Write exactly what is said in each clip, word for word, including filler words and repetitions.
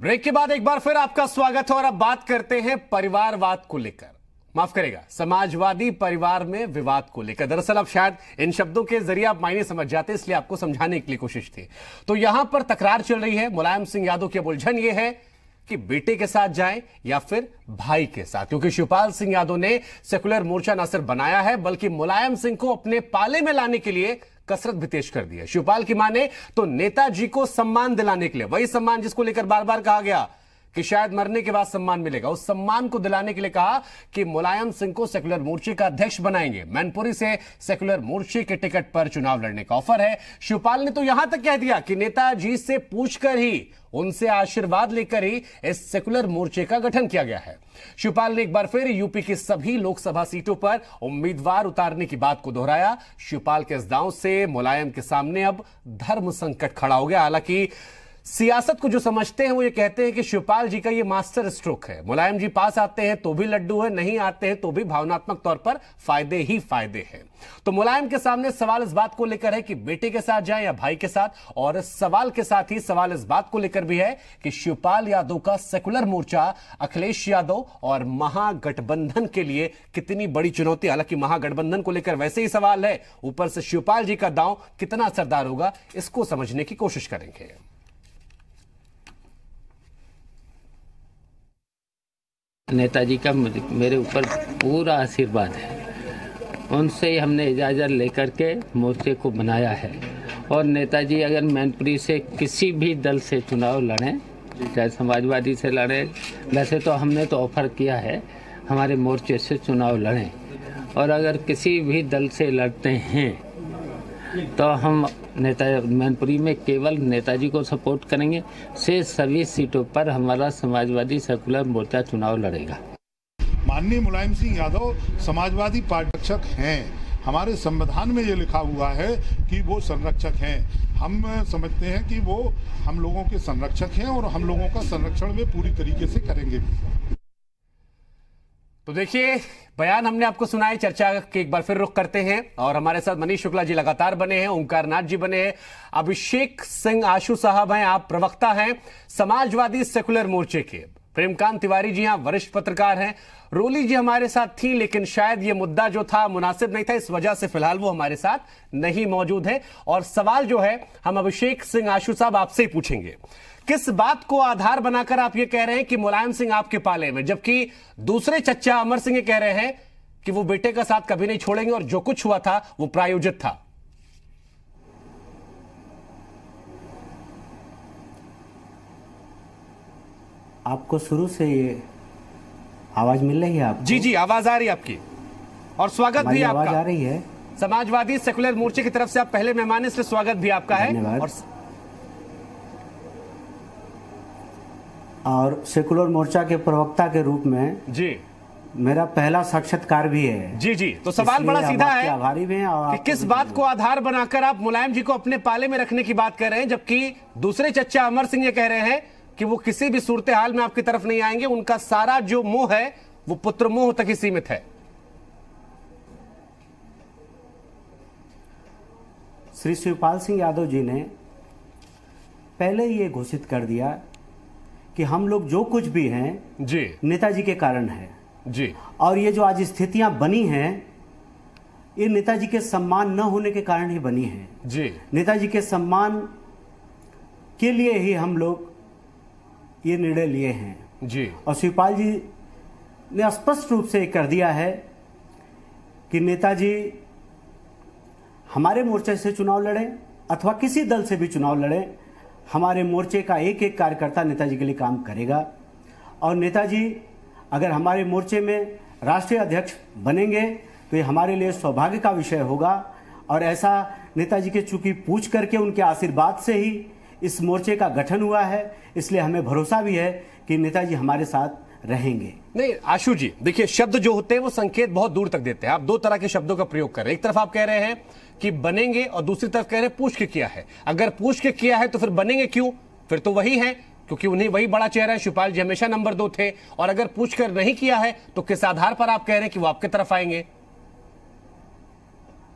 Break के बाद एक बार फिर आपका स्वागत है और अब बात करते हैं परिवारवाद को लेकर, माफ करेगा समाजवादी परिवार में विवाद को लेकर। दरअसल अब शायद इन शब्दों के जरिए आप मायने समझ जाते, इसलिए आपको समझाने के लिए कोशिश थी। तो यहां पर तकरार चल रही है। मुलायम सिंह यादव की उलझन यह है कि बेटे के साथ जाएं या फिर भाई के साथ, क्योंकि शिवपाल सिंह यादव ने सेकुलर मोर्चा न सिर्फ बनाया है बल्कि मुलायम सिंह को अपने पाले में लाने के लिए कसरत भी तेज कर दी है। शिवपाल की माने तो नेताजी को सम्मान दिलाने के लिए, वही सम्मान जिसको लेकर बार बार कहा गया कि शायद मरने के बाद सम्मान मिलेगा, उस सम्मान को दिलाने के लिए कहा कि मुलायम सिंह को सेकुलर मोर्चे का अध्यक्ष बनाएंगे। मैनपुरी से सेकुलर मोर्चे के टिकट पर चुनाव लड़ने का ऑफर है। शिवपाल ने तो यहां तक कह दिया कि नेताजी से पूछकर ही, उनसे आशीर्वाद लेकर ही इस सेकुलर मोर्चे का गठन किया गया है। शिवपाल ने एक बार फिर यूपी की सभी लोकसभा सीटों पर उम्मीदवार उतारने की बात को दोहराया। शिवपाल के इस दांव से मुलायम के सामने अब धर्म संकट खड़ा हो गया। हालांकि सियासत को जो समझते हैं वो ये कहते हैं कि शिवपाल जी का ये मास्टर स्ट्रोक है। मुलायम जी पास आते हैं तो भी लड्डू है, नहीं आते हैं तो भी भावनात्मक तौर पर फायदे ही फायदे हैं। तो मुलायम के सामने सवाल इस बात को लेकर है कि बेटे के साथ जाए या भाई के साथ, और इस सवाल के साथ ही सवाल इस बात को लेकर भी है कि शिवपाल यादव का सेकुलर मोर्चा अखिलेश यादव और महागठबंधन के लिए कितनी बड़ी चुनौती। हालांकि महागठबंधन को लेकर वैसे ही सवाल है, ऊपर से शिवपाल जी का दांव कितना असरदार होगा, इसको समझने की कोशिश करेंगे। नेताजी का मेरे ऊपर पूरा आशीर्वाद है। उनसे ही हमने इजाज़त लेकर के मोर्चे को बनाया है। और नेताजी अगर मैनपुरी से किसी भी दल से चुनाव लड़ें, चाहे समाजवादी से लड़ें, वैसे तो हमने तो ऑफर किया है हमारे मोर्चे से चुनाव लड़ें, और अगर किसी भी दल से लड़ते हैं तो हम नेता मैनपुरी में केवल नेताजी को सपोर्ट करेंगे। से सभी सीटों पर हमारा समाजवादी सेकुलर मोर्चा चुनाव लड़ेगा। माननीय मुलायम सिंह यादव समाजवादी पार्टी हैं। हमारे संविधान में ये लिखा हुआ है कि वो संरक्षक हैं। हम समझते हैं कि वो हम लोगों के संरक्षक हैं और हम लोगों का संरक्षण वे पूरी तरीके से करेंगे। तो देखिए, बयान हमने आपको सुनाए। चर्चा के एक बार फिर रुख करते हैं और हमारे साथ मनीष शुक्ला जी लगातार बने हैं, ओंकार नाथ जी बने हैं, अभिषेक सिंह आशु साहब हैं, आप प्रवक्ता हैं समाजवादी सेकुलर मोर्चे के, प्रेमकांत तिवारी जी यहाँ वरिष्ठ पत्रकार हैं, रोली जी हमारे साथ थी लेकिन शायद ये मुद्दा जो था मुनासिब नहीं था, इस वजह से फिलहाल वो हमारे साथ नहीं मौजूद है। और सवाल जो है हम अभिषेक सिंह आशु साहब आपसे ही पूछेंगे, किस बात को आधार बनाकर आप ये कह रहे हैं कि मुलायम सिंह आपके पाले में, जबकि दूसरे चच्चा अमर सिंह ये कह रहे हैं कि वो बेटे का साथ कभी नहीं छोड़ेंगे और जो कुछ हुआ था वो प्रायोजित था। आपको शुरू से ये आवाज मिल रही है? आपको? जी जी आवाज आ रही है आपकी, और स्वागत भी आपका। आवाज आ रही है। समाजवादी सेकुलर मोर्चे की तरफ से आप पहले मेहमान, इसलिए स्वागत भी आपका है। और और सेकुलर मोर्चा के प्रवक्ता के रूप में जी मेरा पहला साक्षात्कार भी है। जी जी तो सवाल बड़ा सीधा है, आभारी भी हैं और कि किस बात को आधार बनाकर आप मुलायम जी को अपने पाले में रखने की बात कर रहे हैं, जबकि दूसरे चच्चा अमर सिंह ये कह रहे हैं कि वो किसी भी सूरत हाल में आपकी तरफ नहीं आएंगे, उनका सारा जो मोह है वो पुत्र मोह तक ही सीमित है। श्री शिवपाल सिंह यादव जी ने पहले ही ये घोषित कर दिया कि हम लोग जो कुछ भी हैं जी नेताजी के कारण है जी, और ये जो आज स्थितियां बनी हैं ये नेताजी के सम्मान न होने के कारण ही बनी हैं जी। नेताजी के सम्मान के लिए ही हम लोग ये निर्णय लिए हैं जी। और शिवपाल जी ने स्पष्ट रूप से कर दिया है कि नेताजी हमारे मोर्चे से चुनाव लड़े अथवा किसी दल से भी चुनाव लड़े, हमारे मोर्चे का एक एक कार्यकर्ता नेताजी के लिए काम करेगा। और नेताजी अगर हमारे मोर्चे में राष्ट्रीय अध्यक्ष बनेंगे तो ये हमारे लिए सौभाग्य का विषय होगा। और ऐसा नेताजी के चूंकि पूछ करके उनके आशीर्वाद से ही इस मोर्चे का गठन हुआ है, इसलिए हमें भरोसा भी है कि नेताजी हमारे साथ रहेंगे। नहीं आशु जी, देखिए शब्द जो होते हैं वो संकेत बहुत दूर तक देते हैं। आप दो तरह के शब्दों का प्रयोग कर रहे हैं, एक तरफ आप कह रहे हैं कि बनेंगे और दूसरी तरफ कह रहे हैं पूछ के किया है। अगर पूछ के किया है तो फिर बनेंगे क्यों? फिर तो वही है, क्योंकि उन्हें वही बड़ा चेहरा है। शिवपाल जी हमेशा नंबर दो थे, और अगर पूछ कर नहीं किया है तो किस आधार पर आप कह रहे हैं कि वो आपके तरफ आएंगे?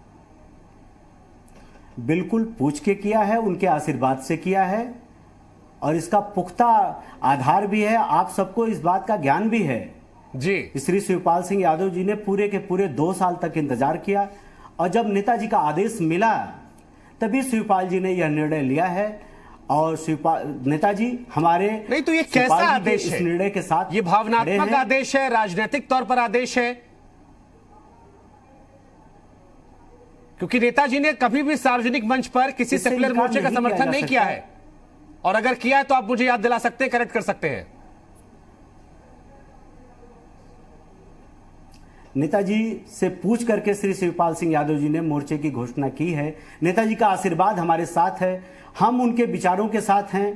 बिल्कुल पूछ के किया है, उनके आशीर्वाद से किया है। और इसका पुख्ता आधार भी है, आप सबको इस बात का ज्ञान भी है जी। श्री शिवपाल सिंह यादव जी ने पूरे के पूरे दो साल तक इंतजार किया और जब नेताजी का आदेश मिला तभी शिवपाल जी ने यह निर्णय लिया है। और शिवपाल नेताजी हमारे नहीं तो ये कैसा आदेश है? इस निर्णय के साथ ये भावनात्मक आदेश है, राजनीतिक तौर पर आदेश है? क्योंकि नेताजी ने कभी भी सार्वजनिक मंच पर किसी सेक्युलर मोर्चे का समर्थन नहीं किया है, और अगर किया है तो आप मुझे याद दिला सकते हैं, करेक्ट कर सकते हैं। नेताजी से पूछ करके श्री शिवपाल सिंह यादव जी ने मोर्चे की घोषणा की है। नेताजी का आशीर्वाद हमारे साथ है, हम उनके विचारों के साथ हैं,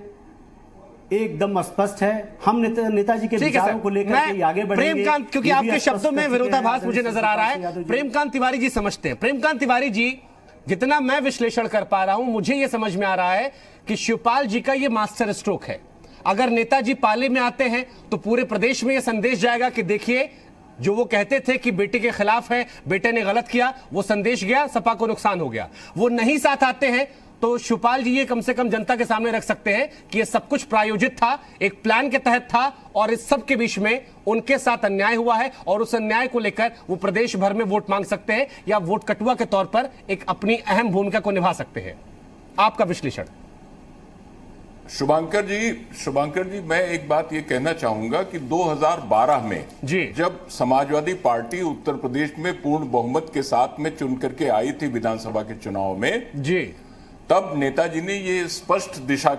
एकदम स्पष्ट है। हम नेता, नेताजी के विचारों को लेकर के आगे बढ़ेंगे। प्रेमकांत, क्योंकि आपके शब्दों में विरोधाभास मुझे नजर आ रहा है। प्रेमकांत तिवारी जी समझते हैं। प्रेमकांत तिवारी जी, जितना मैं विश्लेषण कर पा रहा हूं, मुझे यह समझ में आ रहा है कि शिवपाल जी का यह मास्टर स्ट्रोक है। अगर नेताजी पाले में आते हैं तो पूरे प्रदेश में यह संदेश जाएगा कि देखिए, जो वो कहते थे कि बेटे के खिलाफ है, बेटे ने गलत किया, वो संदेश गया, सपा को नुकसान हो गया। वो नहीं साथ आते हैं तो शिवपाल जी ये कम से कम जनता के सामने रख सकते हैं कि ये सब कुछ प्रायोजित था, एक प्लान के तहत था, और इस सब के बीच में उनके साथ अन्याय हुआ है, और उस अन्याय को लेकर वो प्रदेश भर में वोट मांग सकते हैं या वोट कटुआ के तौर पर एक अपनी अहम भूमिका को निभा सकते हैं। आपका विश्लेषण? शुभांकर जी शुभांकर जी मैं एक बात ये कहना चाहूंगा कि दो हज़ार बारह में जी, जब समाजवादी पार्टी उत्तर प्रदेश में पूर्ण बहुमत के साथ में चुन करके आई थी विधानसभा के चुनाव में जी, तब नेताजी ने ये स्पष्ट दिशा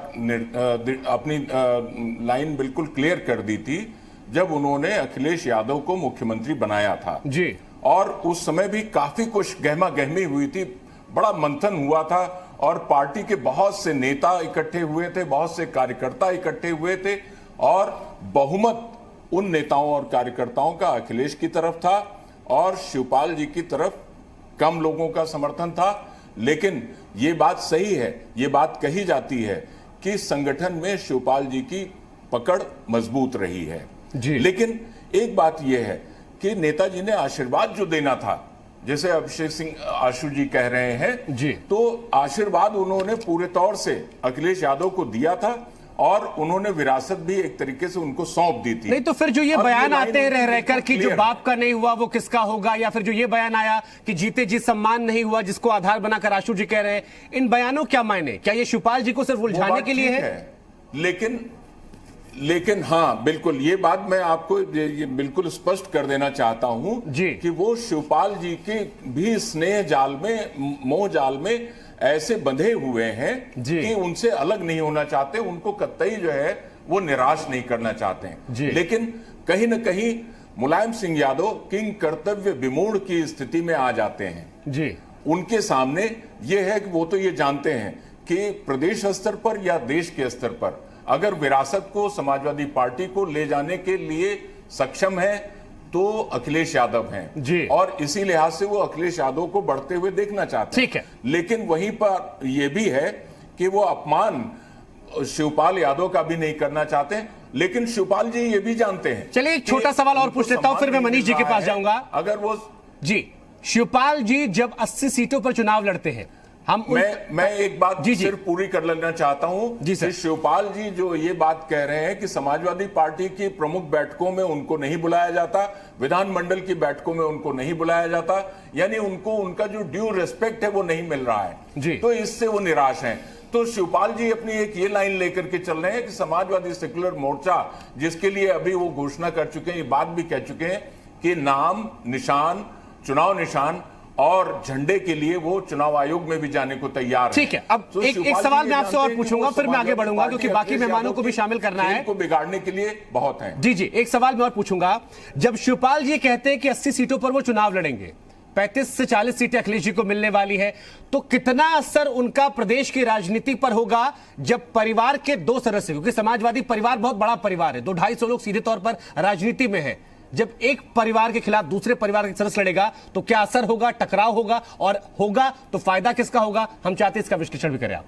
अपनी लाइन बिल्कुल क्लियर कर दी थी जब उन्होंने अखिलेश यादव को मुख्यमंत्री बनाया था जी। और उस समय भी काफी कुछ गहमा गहमी हुई थी, बड़ा मंथन हुआ था, और पार्टी के बहुत से नेता इकट्ठे हुए थे, बहुत से कार्यकर्ता इकट्ठे हुए थे, और बहुमत उन नेताओं और कार्यकर्ताओं का अखिलेश की तरफ था और शिवपाल जी की तरफ कम लोगों का समर्थन था। लेकिन ये बात सही है, ये बात कही जाती है कि संगठन में शिवपाल जी की पकड़ मजबूत रही है जी। लेकिन एक बात यह है कि नेताजी ने आशीर्वाद जो देना था, जैसे अभिषेक सिंह आशु जी कह रहे हैं जी, तो आशीर्वाद उन्होंने पूरे तौर से अखिलेश यादव को दिया था और उन्होंने विरासत भी एक तरीके से उनको सौंप दी थी। नहीं तो फिर जो ये बयान आते हैं रह रहकर कि जो बाप का नहीं हुआ वो किसका होगा, या फिर जो ये बयान आया कि जीते जी सम्मान नहीं हुआ जिसको आधार बनाकर आशु जी कह रहे हैं, इन बयानों क्या मायने? क्या ये शिवपाल जी को सिर्फ उलझाने के लिए है? है लेकिन लेकिन हाँ बिल्कुल, ये बात मैं आपको ये, ये बिल्कुल स्पष्ट कर देना चाहता हूं कि वो शिवपाल जी के भी स्नेह जाल में, मोह जाल में ऐसे बंधे हुए हैं कि उनसे अलग नहीं होना चाहते, उनको कतई जो है वो निराश नहीं करना चाहते हैं। लेकिन कहीं ना कहीं मुलायम सिंह यादव किंग कर्तव्य विमूढ़ की स्थिति में आ जाते हैं जी। उनके सामने ये है कि वो तो ये जानते हैं कि प्रदेश स्तर पर या देश के स्तर पर अगर विरासत को समाजवादी पार्टी को ले जाने के लिए सक्षम है तो अखिलेश यादव हैं जी। और इसी लिहाज से वो अखिलेश यादव को बढ़ते हुए देखना चाहते हैं। ठीक है। लेकिन वहीं पर यह भी है कि वो अपमान शिवपाल यादव का भी नहीं करना चाहते, लेकिन शिवपाल जी ये भी जानते हैं। चलिए एक छोटा सवाल और पूछ लेता हूं, फिर मैं मनीष जी के पास जाऊंगा। अगर वो जी, शिवपाल जी जब अस्सी सीटों पर चुनाव लड़ते हैं, हम मैं उन... मैं एक बात जी सिर्फ पूरी कर लेना चाहता हूं जी कि शिवपाल जी जो ये बात कह रहे हैं कि समाजवादी पार्टी की प्रमुख बैठकों में उनको नहीं बुलाया जाता, विधानमंडल की बैठकों में उनको नहीं बुलाया जाता, यानी उनको उनका जो ड्यू रिस्पेक्ट है वो नहीं मिल रहा है जी। तो इससे वो निराश हैं। तो शिवपाल जी अपनी एक ये लाइन लेकर के चल रहे हैं कि समाजवादी सेक्युलर मोर्चा, जिसके लिए अभी वो घोषणा कर चुके हैं, ये बात भी कह चुके हैं कि नाम, निशान, चुनाव निशान और झंडे के लिए वो चुनाव आयोग में भी जाने को तैयार है। ठीक है। अब तो एक, एक सवाल मैं आपसे और पूछूंगा, फिर मैं आगे बढ़ूंगा क्योंकि बाकी मेहमानों को भी शामिल करना है, को बिगाड़ने के लिए बहुत हैं। जी जी, एक सवाल मैं और पूछूंगा। जब शिवपाल जी कहते हैं कि अस्सी सीटों पर वो चुनाव लड़ेंगे, पैंतीस से चालीस सीटें अखिलेश जी को मिलने वाली है, तो कितना असर उनका प्रदेश की राजनीति पर होगा जब परिवार के दो सदस्य, क्योंकि समाजवादी परिवार बहुत बड़ा परिवार है, दो ढाई सौ लोग सीधे तौर पर राजनीति में है, जब एक परिवार के खिलाफ दूसरे परिवार के सदस्य लड़ेगा तो क्या असर होगा, टकराव होगा, और होगा तो फायदा किसका होगा? हम चाहते हैं इसका विश्लेषण भी करें आप।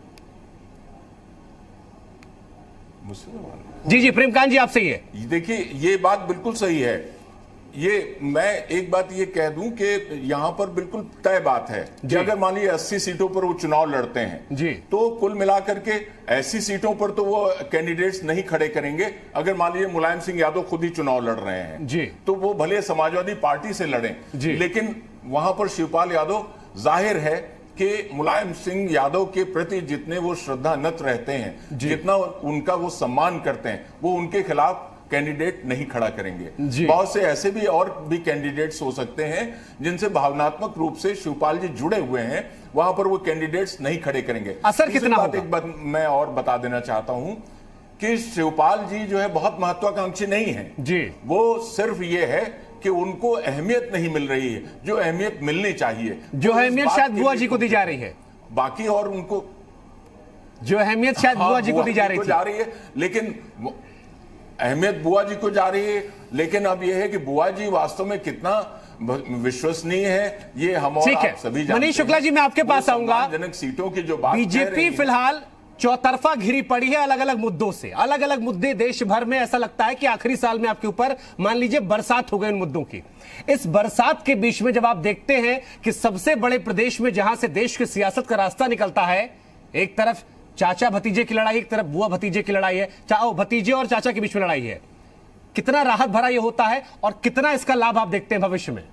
मुझसे जी जी, प्रेमकांत जी आपसे ही है। देखिए ये बात बिल्कुल सही है ये मैं एक बात ये कह दूं कि यहां पर बिल्कुल तय बात है कि अगर मान लीजिए अस्सी सीटों पर वो चुनाव लड़ते हैं जी, तो कुल मिलाकर के ऐसी सीटों पर तो वो कैंडिडेट्स नहीं खड़े करेंगे। अगर मान लीजिए मुलायम सिंह यादव खुद ही चुनाव लड़ रहे हैं जी, तो वो भले समाजवादी पार्टी से लड़ें, लेकिन वहां पर शिवपाल यादव जाहिर है कि मुलायम सिंह यादव के प्रति जितने वो श्रद्धानत रहते हैं, जितना उनका वो सम्मान करते हैं, वो उनके खिलाफ कैंडिडेट नहीं खड़ा करेंगे। बहुत से ऐसे भी और भी कैंडिडेट्स हो सकते हैं जिनसे भावनात्मक रूप से शिवपाल जी जुड़े हुए हैं, वहां पर वो कैंडिडेट्स नहीं खड़े करेंगे। असर कितना होगा? एक बात मैं और बता देना चाहता हूं कि शिवपाल जी जो है बहुत महत्वाकांक्षी नहीं है जी, वो सिर्फ ये है कि उनको अहमियत नहीं मिल रही है जो अहमियत मिलनी चाहिए, जो अहमियत शायद बुआ जी को दी जा रही है। बाकी और उनको जो अहमियत शायद बुआ जी को दी जा रही थी, जा रही है, लेकिन अहमियत बुआ जी को जा रही है, लेकिन अब यह है कि बुआ जी वास्तव में कितना विश्वसनीय है ये हम और आप सभी जानते हैं। मनीष शुक्ला जी, मैं आपके पास आऊंगा। जनक सीटों की जो बात बीजेपी फिलहाल चौतरफा घिरी पड़ी है अलग अलग मुद्दों से, अलग अलग मुद्दे देश भर में। ऐसा लगता है कि आखिरी साल में आपके ऊपर मान लीजिए बरसात हो गई उन मुद्दों की। इस बरसात के बीच में जब आप देखते हैं कि सबसे बड़े प्रदेश में जहां से देश की सियासत का रास्ता निकलता है, एक तरफ चाचा भतीजे की लड़ाई, एक तरफ बुआ भतीजे की लड़ाई है, चाहो भतीजे और चाचा के बीच में लड़ाई है, कितना राहत भरा ये होता है और कितना इसका लाभ आप देखते हैं भविष्य में?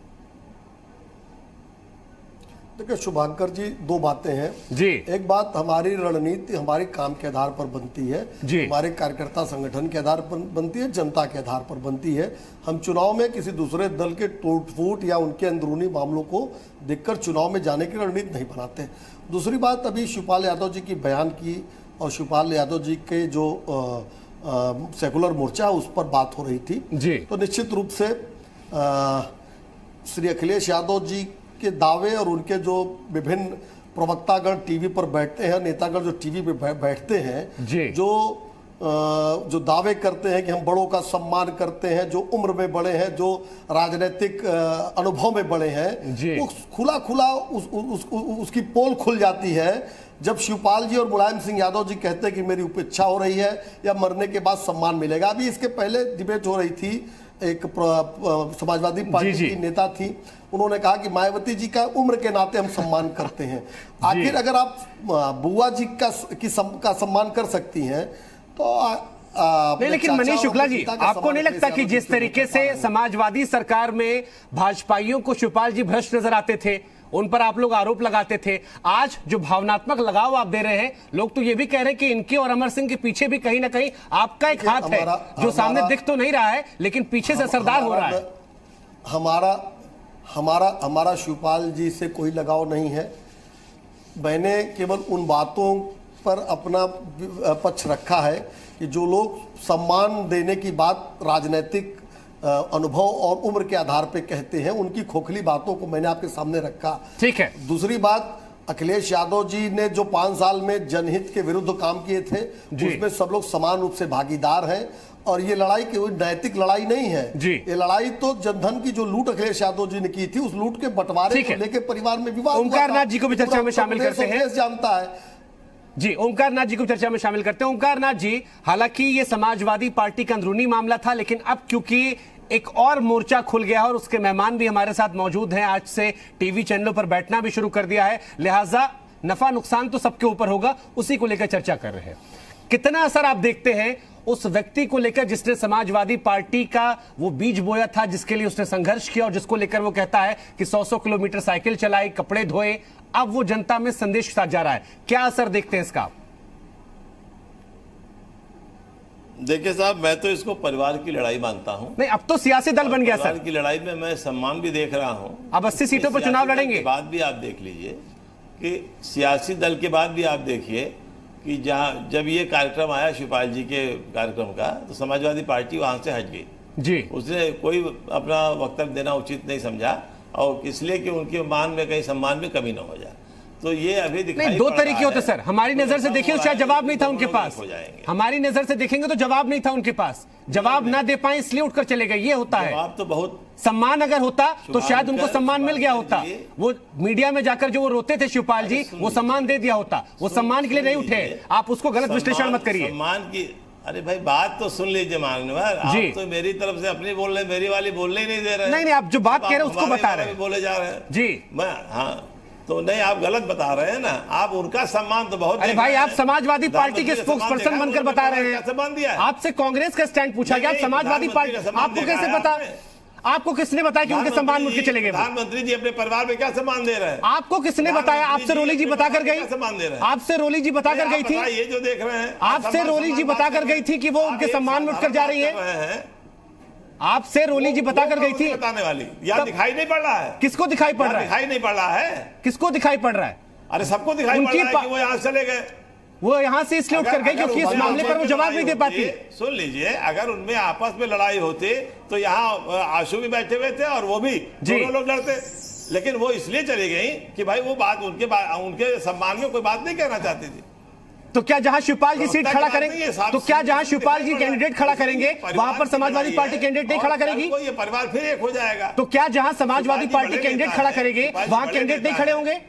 देखिए शुभांकर जी, दो बातें हैं जी। एक बात, हमारी रणनीति हमारे काम के आधार पर बनती है, हमारे कार्यकर्ता संगठन के आधार पर बनती है, जनता के आधार पर बनती है। हम चुनाव में किसी दूसरे दल के टूट फूट या उनके अंदरूनी मामलों को देखकर चुनाव में जाने की रणनीति नहीं बनाते। दूसरी बात, अभी शिवपाल यादव जी की बयान की और शिवपाल यादव जी के जो आ, आ, सेकुलर मोर्चा उस पर बात हो रही थी जी। तो निश्चित रूप से आ, श्री अखिलेश यादव जी के दावे और उनके जो विभिन्न प्रवक्तागण टीवी पर बैठते हैं, नेतागण जो टीवी पे बैठते हैं, जो जो दावे करते हैं कि हम बड़ों का सम्मान करते हैं, जो उम्र में बड़े हैं, जो राजनीतिक अनुभव में बड़े हैं, वो खुला खुला उस, उस, उस, उसकी पोल खुल जाती है जब शिवपाल जी और मुलायम सिंह यादव जी कहते हैं कि मेरी उपेक्षा हो रही है या मरने के बाद सम्मान मिलेगा। अभी इसके पहले डिबेट हो रही थी, एक समाजवादी पार्टी की नेता थी, उन्होंने कहा कि मायावती जी का उम्र के नाते हम सम्मान करते हैं। आखिर अगर आप बुआ जी का की सम, का सम्मान कर सकती हैं तो आ, आ, नहीं, लेकिन मनीष शुक्ला जी, आपको नहीं लगता कि जिस तरीके से समाजवादी सरकार में भाजपाइयों को शिवपाल जी भ्रष्ट नजर आते थे, उन पर आप लोग आरोप लगाते थे, आज जो भावनात्मक लगाव आप दे रहे हैं, लोग तो ये भी कह रहे हैं कि इनके और अमर सिंह के पीछे भी कहीं ना कहीं आपका एक हाथ है, जो सामने दिख तो नहीं रहा है लेकिन पीछे से असरदार हो रहा है। हमारा हमारा हमारा शिवपाल जी से कोई लगाव नहीं है। मैंने केवल उन बातों पर अपना पक्ष रखा है कि जो लोग सम्मान देने की बात राजनीतिक अनुभव और उम्र के आधार पे कहते हैं, उनकी खोखली बातों को मैंने आपके सामने रखा। ठीक है। दूसरी बात, अखिलेश यादव जी ने जो पांच साल में जनहित के विरुद्ध काम किए थे, उसमें सब लोग समान रूप से भागीदार हैं और ये लड़ाई कोई नैतिक लड़ाई नहीं है। ये लड़ाई तो जनधन की जो लूट अखिलेश यादव जी ने की थी, उस लूट के बंटवारे को लेकर परिवार में विवाद। ओमकार नाथ जी को भी चर्चा में शामिल करते हैं, जानता है जी। ओमकार नाथ जी को चर्चा में शामिल करते हैं। ओमकार नाथ जी, हालांकि ये समाजवादी पार्टी का अंदरूनी मामला था, लेकिन अब क्योंकि एक और मोर्चा खुल गया है और उसके मेहमान भी हमारे साथ मौजूद हैं, आज से टीवी चैनलों पर बैठना भी शुरू कर दिया है, लिहाजा नफा नुकसान तो सबके ऊपर होगा, उसी को लेकर चर्चा कर रहे हैं। कितना असर आप देखते हैं उस व्यक्ति को लेकर जिसने समाजवादी पार्टी का वो बीज बोया था, जिसके लिए उसने संघर्ष किया और जिसको लेकर वो कहता है कि सौ सौ किलोमीटर साइकिल चलाई, कपड़े धोए, अब वो जनता में संदेश के साथ जा रहा है, क्या असर देखते हैं इसका? देखिए साहब, मैं तो इसको परिवार की लड़ाई मानता हूं। नहीं, अब तो सियासी दल बन गया सर। परिवार की लड़ाई में मैं सम्मान भी देख रहा हूं। अब अस्सी सीटों पर चुनाव लड़ेंगे। बाद भी आप देख लीजिए कि सियासी दल के बाद भी आप देखिए कि जहां जब ये कार्यक्रम आया शिवपाल जी के कार्यक्रम का, तो समाजवादी पार्टी वहां से हट गई जी। उसने कोई अपना वक्तव्य देना उचित नहीं समझा, और इसलिए कि उनके मान में कहीं सम्मान में कमी न हो जाए। तो ये अभी दिखाई नहीं, दो तरीके होते सर। हमारी नजर से देखिए तो शायद जवाब नहीं था उनके पास, हमारी नजर से देखेंगे तो जवाब नहीं था उनके पास, जवाब ना दे पाए इसलिए उठकर चले गए, ये होता है। जवाब तो बहुत, सम्मान अगर होता तो शायद उनको सम्मान मिल गया होता, वो मीडिया में जाकर जो वो रोते थे शिवपाल जी, वो सम्मान दे दिया होता, वो सम्मान के लिए नहीं उठे। आप उसको गलत विश्लेषण मत करिए। सम्मान की अरे भाई बात तो सुन लीजिए मान्यवर, आप तो मेरी तरफ से अपनी बोल रहे, मेरी वाली बोलने ही नहीं दे रहे। नहीं नहीं, आप जो बात कह रहे हैं उसको बता रहे हैं, बोले जा रहे हैं जी। मैं हाँ तो नहीं, आप गलत बता रहे हैं ना, आप उनका सम्मान तो बहुत। अरे भाई, आप समाजवादी पार्टी के स्पोक्स पर्सन बनकर बता रहे हैं, सम्मान दिया। आपसे कांग्रेस का स्टैंड पूछा गया, आप समाजवादी पार्टी, आपको कैसे पता, आपको किसने बताया कि उनके सम्मान मुड़ के चले गए? प्रधानमंत्री जी अपने परिवार में क्या सम्मान दे रहे हैं? आपको किसने बताया? आपसे रोली जी बताकर गई, सम्मान दे रहे हैं आपसे रोली जी बताकर गई थी, ये जो देख रहे हैं आपसे रोली जी बताकर गई थी कि वो उनके सम्मान में उठकर जा रही है, आपसे रोली जी बताकर गई थी बताने वाली। यहाँ दिखाई नहीं पड़ रहा है? किसको दिखाई पड़ रहा है? दिखाई नहीं पड़ रहा है, किसको दिखाई पड़ रहा है? अरे सबको दिखाई पड़ रहा है कि वो यहाँ चले गए, वो यहाँ से इसलिए उठकर गए क्योंकि इस मामले पर वो जवाब नहीं दे पाती। सुन लीजिए, अगर उनमें आपस में लड़ाई होती तो यहाँ आशु भी बैठे हुए थे और वो भी, दोनों लोग लड़ते, लेकिन वो इसलिए चली गई कि भाई वो बात उनके उनके सम्मान में कोई बात नहीं कहना चाहती थी। तो क्या जहां शिवपाल जी सीट खड़ा करेंगे, तो क्या जहां शिवपाल जी कैंडिडेट खड़ा करेंगे वहां पर समाजवादी पार्टी कैंडिडेट नहीं खड़ा करेगी? ये परिवार फिर एक हो जाएगा। तो क्या जहां समाजवादी पार्टी कैंडिडेट खड़ा करेंगे वहां कैंडिडेट नहीं खड़े होंगे?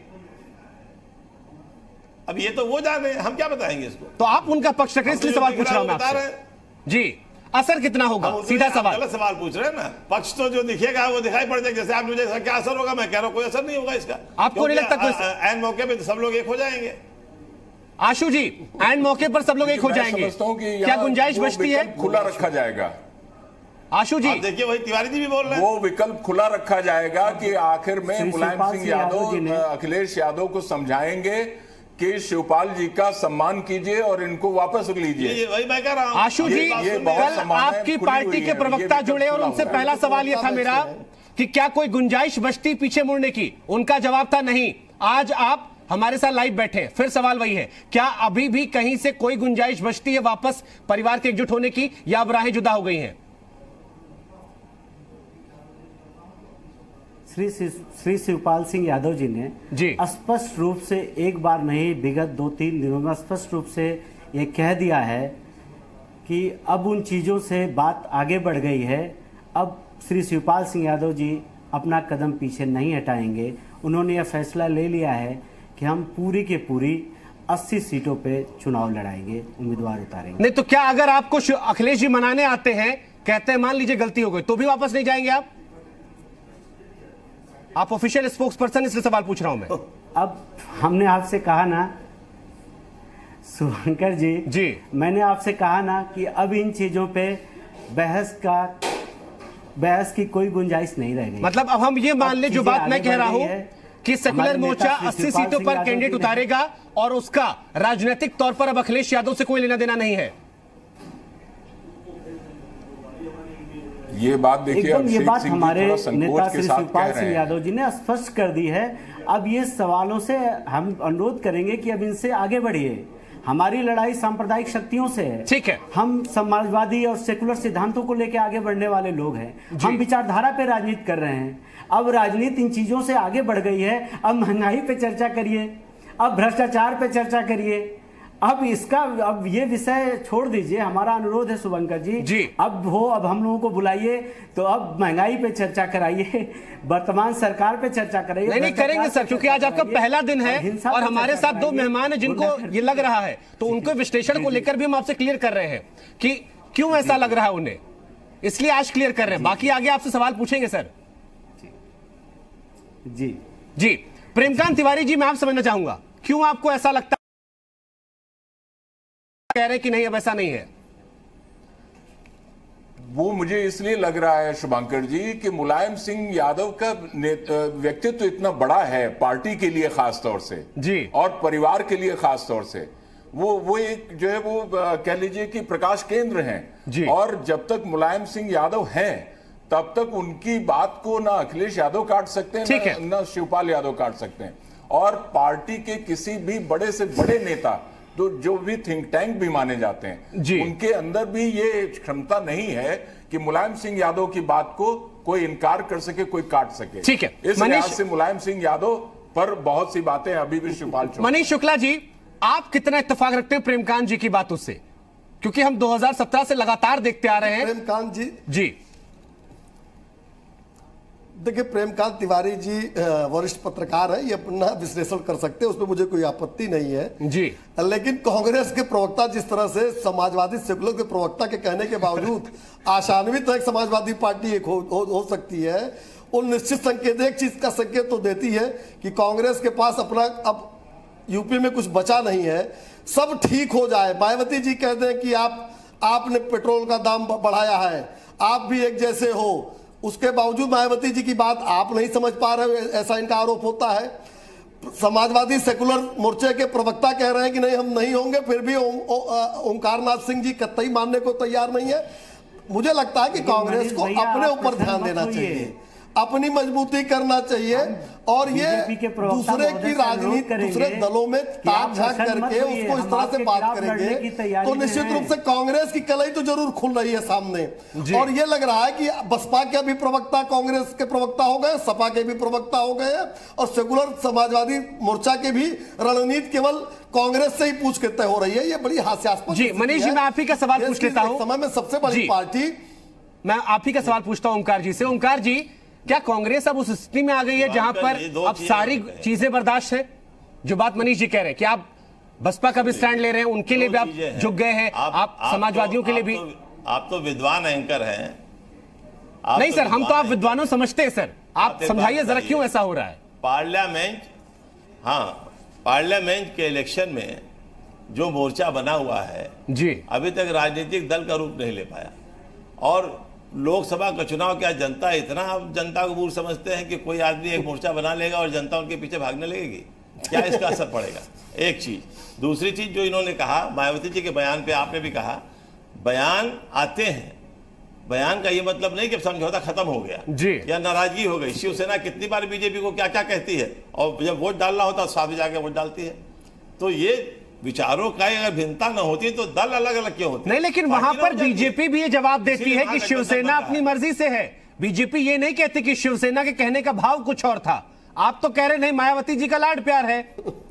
अब ये तो वो जाने, हम क्या बताएंगे इसको? तो आप उनका पक्ष रखें, इसलिए सवाल पूछ रहा हूं मैं आपसे। जी, असर कितना होगा? सीधा सवाल। गलत सवाल पूछ रहे हैं ना। पक्ष तो जो दिखेगा वो दिखाई पड़ जाएगा। जैसे आप मुझे क्या असर होगा, मैं कह रहा हूं कोई असर नहीं होगा इसका। आपको नहीं लगता कोई? एन मौके पे सब लोग एक हो जाएंगे। आशु जी, एन मौके पर सब लोग एक हो जाएंगे, क्या गुंजाइश बचती है? खुला रखा जाएगा। आशु जी देखिए, वही तिवारी जी भी बोल रहे हैं, वो विकल्प खुला रखा जाएगा कि आखिर में मुलायम सिंह यादव अखिलेश यादव को समझाएंगे कि शिवपाल जी का सम्मान कीजिए और इनको वापस लीजिए। वही मैं कह रहा हूं। आशु जी, कल आपकी पार्टी के प्रवक्ता जुड़े और उनसे पहला सवाल यह था मेरा कि क्या कोई गुंजाइश बचती पीछे मुड़ने की? उनका जवाब था नहीं। आज आप हमारे साथ लाइव बैठे, फिर सवाल वही है, क्या अभी भी कहीं से कोई गुंजाइश बचती है वापस परिवार के एकजुट होने की, या अब राहें जुदा हो गई हैं? श्री श्री शिवपाल सिंह यादव जी ने स्पष्ट रूप से एक बार नहीं, विगत दो तीन दिनों में स्पष्ट रूप से ये कह दिया है कि अब उन चीज़ों से बात आगे बढ़ गई है। अब श्री शिवपाल सिंह यादव जी अपना कदम पीछे नहीं हटाएंगे। उन्होंने यह फैसला ले लिया है कि हम पूरी के पूरी अस्सी सीटों पे चुनाव लड़ाएंगे, उम्मीदवार उतारेंगे। नहीं तो क्या अगर आपको अखिलेश जी मनाने आते हैं, कहते हैं मान लीजिए गलती हो गई, तो भी वापस नहीं जाएंगे आप? आप ऑफिशियल स्पोक्स पर्सन, इसलिए सवाल पूछ रहा हूं मैं। अब हमने आपसे कहा ना शुभंकर जी जी मैंने आपसे कहा ना कि अब इन चीजों पे बहस का बहस की कोई गुंजाइश नहीं रह गई। मतलब अब हम ये मान ले, जो बात मैं कह रहा हूं कि सेकुलर मोर्चा अस्सी सीटों पर कैंडिडेट उतारेगा और उसका राजनीतिक तौर पर अब अखिलेश यादव से कोई लेना देना नहीं है। ये बात देखिए, एकदम ये बात हमारे नेता श्री शिवपाल सिंह यादव जी ने स्पष्ट कर दी है। अब ये सवालों से हम अनुरोध करेंगे कि अब इनसे आगे बढ़िए। हमारी लड़ाई सांप्रदायिक शक्तियों से है, ठीक है। हम समाजवादी और सेकुलर सिद्धांतों को लेकर आगे बढ़ने वाले लोग हैं, हम विचारधारा पे राजनीति कर रहे हैं। अब राजनीति इन चीजों से आगे बढ़ गई है। अब महंगाई पे चर्चा करिए, अब भ्रष्टाचार पे चर्चा करिए, अब इसका अब ये विषय छोड़ दीजिए। हमारा अनुरोध है शुभंकर जी, जी अब हो, अब हम लोगों को बुलाइए, तो अब महंगाई पे चर्चा कराइए, वर्तमान सरकार पे चर्चा कराइए। नहीं नहीं करेंगे सर, क्योंकि आज आपका पहला दिन है और हमारे साथ दो मेहमान हैं जिनको ये लग रहा है, तो उनको विश्लेषण को लेकर भी हम आपसे क्लियर कर रहे हैं कि क्यों ऐसा लग रहा है उन्हें, इसलिए आज क्लियर कर रहे हैं। बाकी आगे आपसे सवाल पूछेंगे सर। जी जी प्रेमकांत तिवारी जी, मैं आप समझना चाहूंगा क्यों आपको ऐसा लगता कह रहे कि नहीं अब ऐसा नहीं है? वो मुझे इसलिए लग रहा है शुभंकर जी कि मुलायम सिंह यादव का व्यक्तित्व तो इतना बड़ा है पार्टी के लिए खास तौर से जी, और परिवार के लिए खास तौर से। वो वो एक जो है वो कह लीजिए कि प्रकाश केंद्र हैं, और जब तक मुलायम सिंह यादव हैं तब तक उनकी बात को ना अखिलेश यादव काट सकते हैं, ना, ना शिवपाल यादव काट सकते हैं। और पार्टी के किसी भी बड़े से बड़े नेता, तो जो भी थिंक टैंक भी माने जाते हैं, उनके अंदर भी ये क्षमता नहीं है कि मुलायम सिंह यादव की बात को कोई इनकार कर सके, कोई काट सके। ठीक है, इस लिहाज से मुलायम सिंह यादव पर बहुत सी बातें अभी भी शिवपाल। मनीष शुक्ला जी, आप कितना इत्तेफाक रखते हैं प्रेमकांत जी की बातों से? क्योंकि हम दो हज़ार सत्रह से लगातार देखते आ रहे हैं। प्रेमकांत जी जी देखिए, प्रेमकांत तिवारी जी वरिष्ठ पत्रकार है, ये अपना विश्लेषण कर सकते हैं, उसमें मुझे कोई आपत्ति नहीं है जी। लेकिन कांग्रेस के प्रवक्ता जिस तरह से समाजवादी सेकुलर के प्रवक्ता के कहने के बावजूद आशान्वित तो एक समाजवादी पार्टी एक हो, हो, हो सकती है, वो निश्चित संकेत एक चीज का संकेत तो देती है कि कांग्रेस के पास अपना अब यूपी में कुछ बचा नहीं है, सब ठीक हो जाए। मायावती जी कहते हैं कि आप आपने पेट्रोल का दाम बढ़ाया है, आप भी एक जैसे हो, उसके बावजूद मायावती जी की बात आप नहीं समझ पा रहे हो, ऐसा इनका आरोप होता है। समाजवादी सेकुलर मोर्चे के प्रवक्ता कह रहे हैं कि नहीं हम नहीं होंगे, फिर भी ओंकार नाथ सिंह जी कतई मानने को तैयार नहीं है। मुझे लगता है कि कांग्रेस को अपने ऊपर ध्यान देना चाहिए, अपनी मजबूती करना चाहिए और ये दूसरे की राजनीति दूसरे दलों में ताक झांक करके उसको इस तरह से बात करेंगे तो निश्चित रूप से कांग्रेस की कलई तो जरूर खुल रही है सामने। और ये लग रहा है कि बसपा के भी प्रवक्ता कांग्रेस के प्रवक्ता हो गए, सपा के भी प्रवक्ता हो गए और सेकुलर समाजवादी मोर्चा के भी रणनीति केवल कांग्रेस से ही पूछ के तय हो रही है। ये बड़ी हास्यास्पद जी। मनीष जी, मैं आप ही का सवाल पूछ लेता हूं। समय में सबसे बड़ी पार्टी, मैं आप ही का सवाल पूछता हूं ओंकार जी से। ओंकार जी, क्या कांग्रेस अब उस स्थिति में आ गई है जहां पर अब सारी चीजें बर्दाश्त है? जो बात मनीष जी कह रहे हैं कि आप बसपा का भी स्टैंड ले रहे हैं, उनके लिए भी आप झुक गए हैं, आप समाजवादियों के लिए भी। आप तो विद्वान एंकर हैं। नहीं सर, हम तो आप विद्वानों समझते हैं सर, आप समझाइए जरा क्यों ऐसा हो रहा है। पार्लियामेंट, हाँ, पार्लियामेंट के इलेक्शन में जो मोर्चा बना हुआ है जी, अभी तक राजनीतिक दल का रूप नहीं ले पाया। और लोकसभा का चुनाव, क्या जनता इतना अब जनता को मूर्ख समझते हैं कि कोई आदमी एक मोर्चा बना लेगा और जनता उनके पीछे भागने लगेगी? क्या इसका असर पड़ेगा? एक चीज। दूसरी चीज जो इन्होंने कहा, मायावती जी के बयान पे आपने भी कहा, बयान आते हैं, बयान का ये मतलब नहीं कि समझौता खत्म हो गया जी, या नाराजगी हो गई। शिवसेना कितनी बार बीजेपी को क्या क्या कहती है और जब वोट डालना होता है साथ में जाके वोट डालती है। तो ये विचारों का अगर भिन्नता न होती तो दल अलग अलग क्यों होते? नहीं, लेकिन वहां पर बीजेपी भी ये जवाब देती है कि शिवसेना अपनी मर्जी से है। बीजेपी ये नहीं कहती कि शिवसेना के कहने का भाव कुछ और था। आप तो कह रहे नहीं, मायावती जी का लाड प्यार है।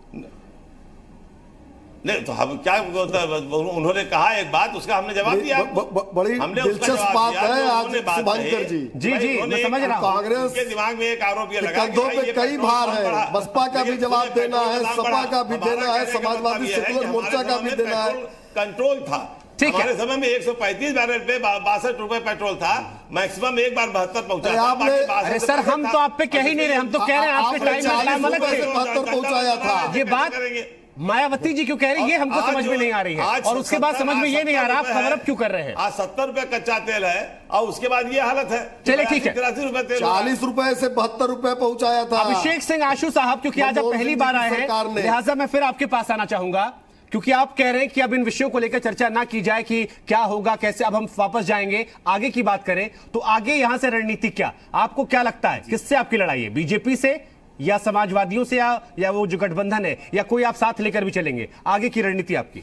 नहीं तो हम क्या, उन्होंने कहा एक बात, उसका हमने जवाब दिया। बड़ी दिलचस्प बात है आज शुभांकर जी। जी जी, मैं समझ रहा हूं। कांग्रेस के दिमाग में एक आरोप ये लगा कंधों पे कई भार है, बसपा का भी जवाब देना है, सपा का भी देना है, समाजवादी सेकुलर मोर्चा का भी देना है। कंट्रोल था, हमारे समय में एक सौ पैंतीस बैरल पे बासठ रुपए पेट्रोल था, मैक्सिमम एक बार बहत्तर पहुंचा। अरे सर, हम तो आप पे कह ही नहीं रहे, हम तो कह रहे हैं आपके टाइम में बहत्तर पहुंचाया था। ये बात मायावती जी क्यों कह रही है, ये हमको समझ में नहीं आ रही है। और उसके बाद समझ में ये नहीं आ रहा आप खबर अब क्यों कर रहे हैं। आज सत्तर रुपए कच्चा तेल है और उसके बाद ये हालत है। चलिए ठीक है, तिरासी रुपए तेल चालीस रुपए से बहत्तर रुपए पहुंचाया था। अभिषेक सिंह आशु साहब, क्योंकि आज आप पहली बार आए हैं, लिहाजा मैं फिर आपके पास आना चाहूंगा, क्योंकि आप कह रहे हैं कि अब इन विषयों को लेकर चर्चा ना की जाए कि क्या होगा कैसे। अब हम वापस जाएंगे, आगे की बात करें तो आगे यहां से रणनीति क्या, आपको क्या लगता है किससे आपकी लड़ाई है? बीजेपी से या समाजवादियों से, या या वो जो गठबंधन है, या कोई आप साथ लेकर भी चलेंगे? आगे की रणनीति आपकी?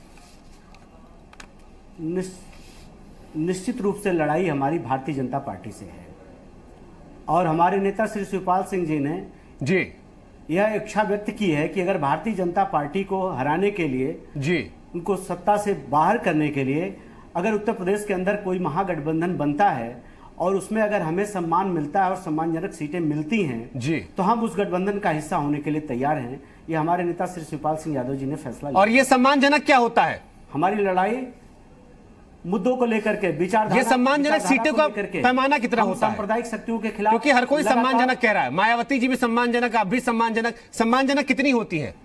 निश, निश्चित रूप से लड़ाई हमारी भारतीय जनता पार्टी से है और हमारे नेता श्री शिवपाल सिंह जी ने जी यह इच्छा व्यक्त की है कि अगर भारतीय जनता पार्टी को हराने के लिए, जी उनको सत्ता से बाहर करने के लिए अगर उत्तर प्रदेश के अंदर कोई महागठबंधन बनता है और उसमें अगर हमें सम्मान मिलता है और सम्मानजनक सीटें मिलती हैं जी, तो हम उस गठबंधन का हिस्सा होने के लिए तैयार हैं। ये हमारे नेता श्री शिवपाल सिंह यादव जी ने फैसला लिया। और ये सम्मानजनक क्या होता है? हमारी लड़ाई मुद्दों को लेकर के, विचारधारा, ये सम्मानजनक सीटों का पैमाना कितना होता है? सांप्रदायिक शक्तियों के खिलाफ, क्योंकि हर कोई सम्मानजनक कह रहा है, मायावती जी भी सम्मानजनक, आप भी सम्मानजनक। सम्मानजनक कितनी होती है?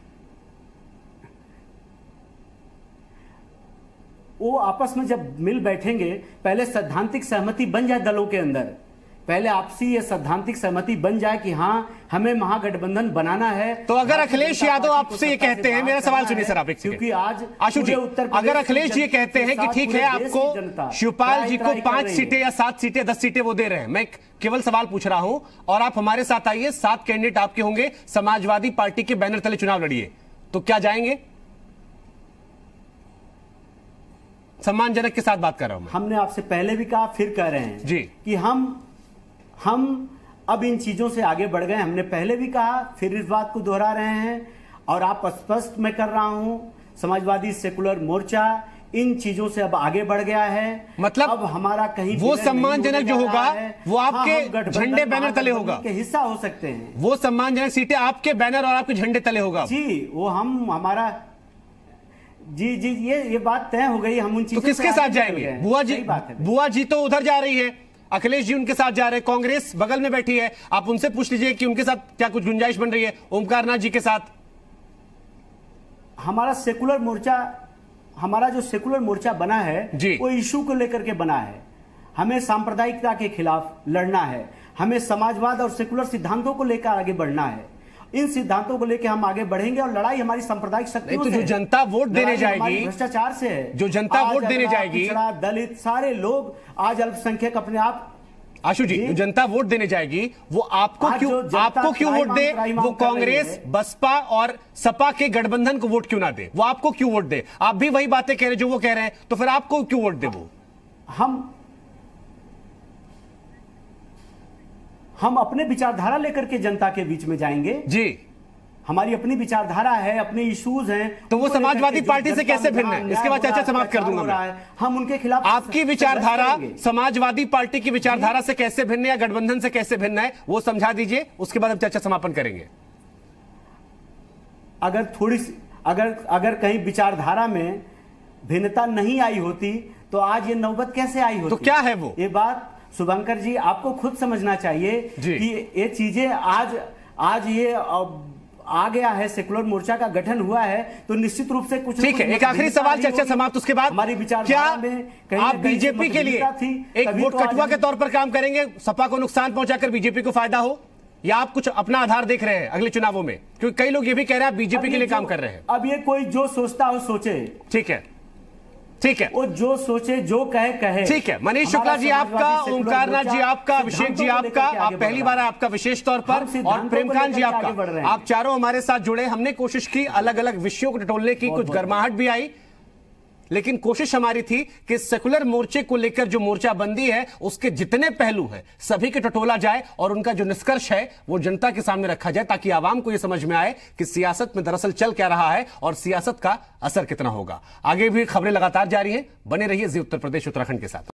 वो आपस में जब मिल बैठेंगे, पहले सैद्धांतिक सहमति बन जाए दलों के अंदर, पहले आपसी ये सैद्धांतिक सहमति बन जाए कि हाँ हमें महागठबंधन बनाना है। तो अगर अखिलेश यादव आपसे ये कहते हैं, मेरा सवाल सुनिए सर आप एक क्योंकि आज आशु जी, अगर अखिलेश जी ये कहते हैं कि ठीक है आपको शिवपाल जी को पांच सीटें या सात सीटें दस सीटें वो दे रहे हैं, मैं केवल सवाल पूछ रहा हूं, और आप हमारे साथ आइए, सात कैंडिडेट आपके होंगे, समाजवादी पार्टी के बैनर तले चुनाव लड़िए, तो क्या जाएंगे? सम्मानजनक के साथ बात कर रहा हूं मैं। हमने आपसे पहले भी कहा, फिर कह रहे हैं जी कि हम हम अब इन चीजों से आगे बढ़ गए। हमने पहले भी कहा, फिर इस बात को दोहरा रहे हैं और आप स्पष्ट मैं कर रहा हूं, समाजवादी सेकुलर मोर्चा इन चीजों से अब आगे बढ़ गया है। मतलब अब हमारा कहीं वो सम्मानजनक जो होगा वो आपके झंडे बैनर तले होगा, के हिस्सा हो सकते हैं। वो सम्मानजनक सीटें आपके बैनर और आपके झंडे तले होगा जी। वो हम हमारा जी जी ये ये बात तय हो गई। हम उन चीजों तो किसके साथ जाएंगे? बुआ जी, बुआ जी तो उधर जा रही है, अखिलेश जी उनके साथ जा रहे हैं, कांग्रेस बगल में बैठी है। आप उनसे पूछ लीजिए कि उनके साथ क्या कुछ गुंजाइश बन रही है ओमकार नाथ जी के साथ। हमारा सेकुलर मोर्चा हमारा जो सेकुलर मोर्चा बना है वो इशू को लेकर के बना है। हमें सांप्रदायिकता के खिलाफ लड़ना है, हमें समाजवाद और सेकुलर सिद्धांतों को लेकर आगे बढ़ना है। इन सिद्धांतों को लेकर हम आगे बढ़ेंगे और लड़ाई हमारी सांप्रदायिक शक्तियों तो से, जो जनता वोट देने जाएगी, भ्रष्टाचार से है। जो जनता वोट देने जाएगी, दलित सारे लोग आज अल्पसंख्यक अपने आप। आशु जी, जो जनता वोट देने जाएगी वो आपको क्यों आपको क्यों वोट दे? वो कांग्रेस, बसपा और सपा के गठबंधन को वोट क्यों ना दे? वो आपको क्यों वोट दे? आप भी वही बातें कह रहे जो वो कह रहे हैं, तो फिर आपको क्यों वोट दे? वो हम हम अपने विचारधारा लेकर के जनता के बीच में जाएंगे जी। हमारी अपनी विचारधारा है, अपने इश्यूज हैं। तो वो समाजवादी पार्टी से कैसे भिन्न है? इसके बाद चर्चा समाप्त कर दूंगा मैं। हम उनके खिलाफ आपकी विचारधारा समाजवादी पार्टी की विचारधारा से कैसे भिन्न है या गठबंधन से कैसे भिन्न है वो समझा दीजिए, उसके बाद हम चर्चा समापन करेंगे। अगर थोड़ी सी अगर अगर कहीं विचारधारा में भिन्नता नहीं आई होती तो आज ये नौबत कैसे आई होती? तो क्या है वो? ये बात शुभंकर जी आपको खुद समझना चाहिए कि ये चीजें आज आज ये आ गया है, सेकुलर मोर्चा का गठन हुआ है तो निश्चित रूप से कुछ ठीक है। एक आखिरी सवाल, चर्चा समाप्त, उसके बाद हमारी विचार क्या में आप बीजेपी के लिए एक वोट कटुआ के तौर पर काम करेंगे, सपा को नुकसान पहुंचाकर बीजेपी को फायदा हो, या आप कुछ अपना आधार देख रहे हैं अगले चुनावों में? क्योंकि कई लोग ये भी कह रहे हैं बीजेपी के लिए काम कर रहे हैं। अब ये कोई जो सोचता हो सोचे, ठीक है ठीक है, वो जो सोचे जो कहे कहे। ठीक है। मनीष शुक्ला जी आपका, ओमकार नाथ जी आपका, अभिषेक जी आपका, आप पहली बार है आपका विशेष तौर पर, और प्रेमकांत जी आपका, आप चारों हमारे साथ जुड़े। हमने कोशिश की अलग अलग विषयों को टटोलने की, कुछ गर्माहट भी आई, लेकिन कोशिश हमारी थी कि सेकुलर मोर्चे को लेकर जो मोर्चाबंदी है उसके जितने पहलू है सभी के टटोला जाए और उनका जो निष्कर्ष है वो जनता के सामने रखा जाए, ताकि आवाम को यह समझ में आए कि सियासत में दरअसल चल क्या रहा है और सियासत का असर कितना होगा। आगे भी खबरें लगातार जारी हैं, बने रहिए जी उत्तर प्रदेश उत्तराखंड के साथ।